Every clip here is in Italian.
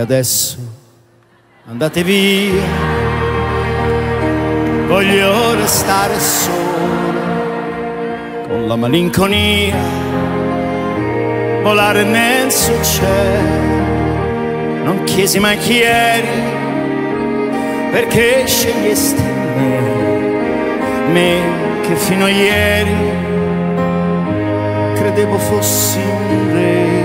adesso andate via, voglio restare solo con la malinconia, volare nel suo cielo. Non chiesi mai chi eri, perché scegliesti me che fino a ieri credevo fossi un re.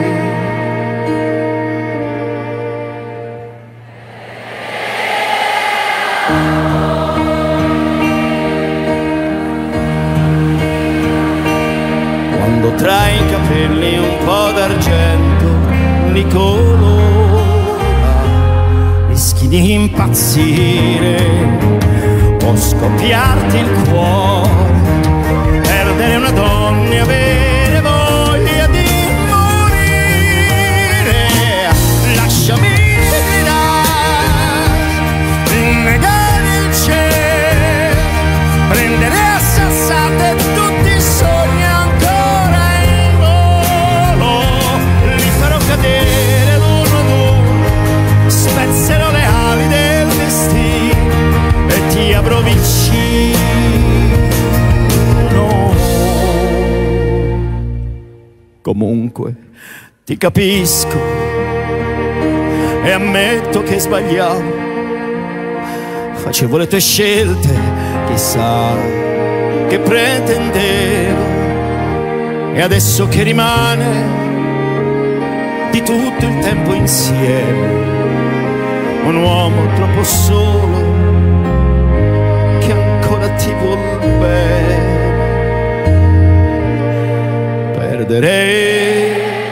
Quando trai i capelli un po' d'argento li colora, rischi di impazzire o scoppiarti il cuore, perdere una donna e avere voglia di morire. Lasciami negare il cielo, prendere a sassate tutti i sogni ancora in volo, li farò cadere l'uno ad uno, spezzerò le ali del destino e ti avrò vicino. Comunque ti capisco e ammetto che sbagliavo, facevo le tue scelte, chissà che pretendevo. E adesso che rimane di tutto il tempo insieme, un uomo troppo solo che ancora ti vuol bene. Perderei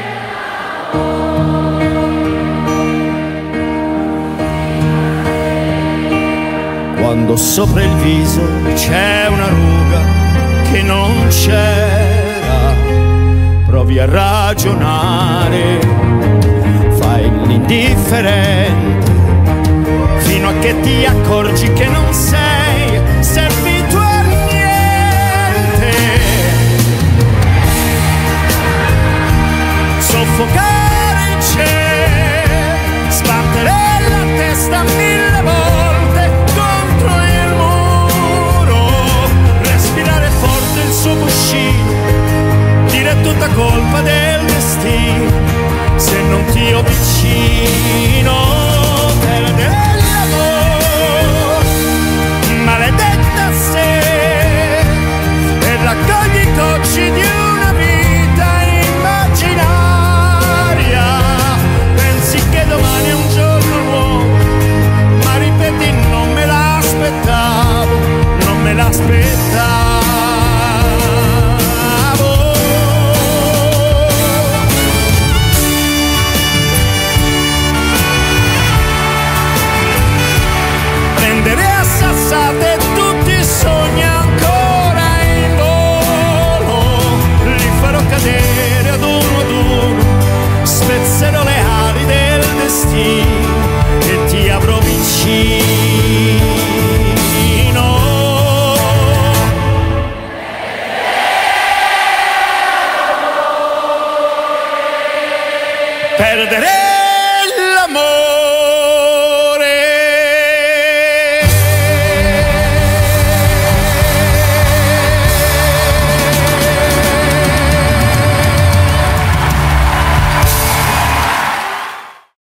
quando sopra il viso c'è una ruga che non c'era. Provi a ragionare, fai l'indifferente fino a che ti accorgi che non sei